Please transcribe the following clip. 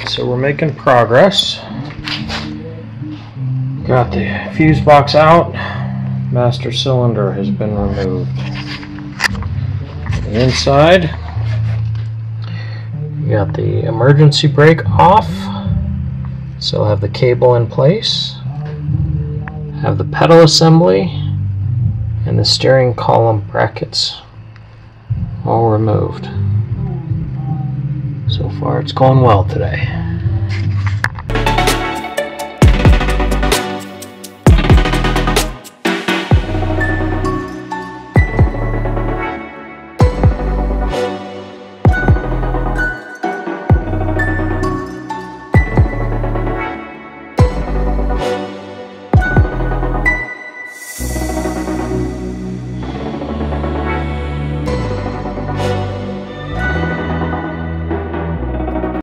So we're making progress. Got the fuse box out. Master cylinder has been removed. The inside, we got the emergency brake off. Still have the cable in place. Have the pedal assembly and the steering column brackets all removed. So far it's going well today.